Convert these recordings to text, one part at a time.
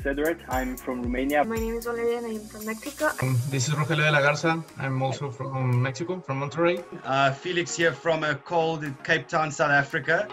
Edward. I'm from Romania. My name is Valeria and I am from Mexico. This is Rogelio de la Garza. I'm also from Mexico, from Monterrey. Felix here from a cold Cape Town, South Africa.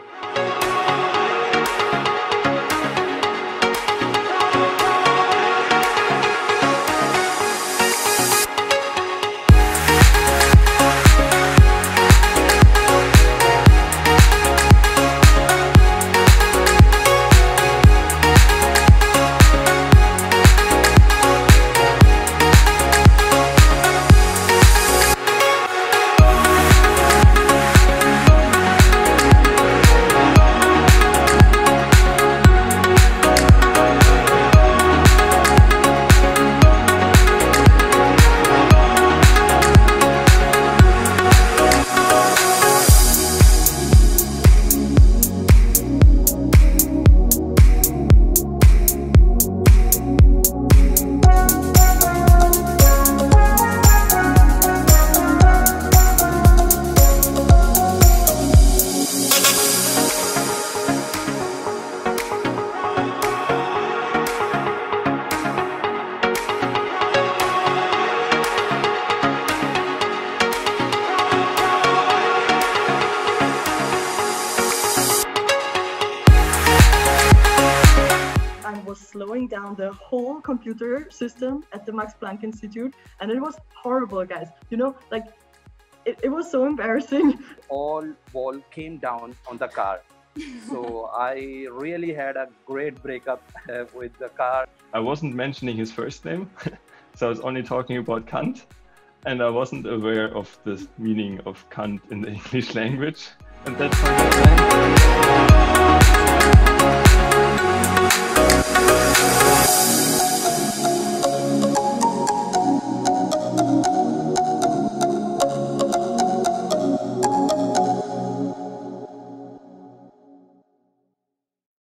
Slowing down the whole computer system at the Max Planck Institute, and it was horrible, guys. You know, like it was so embarrassing. All wall came down on the car. So I really had a great breakup with the car. I wasn't mentioning his first name, so I was only talking about Kant, and I wasn't aware of the meaning of Kant in the English language. And that's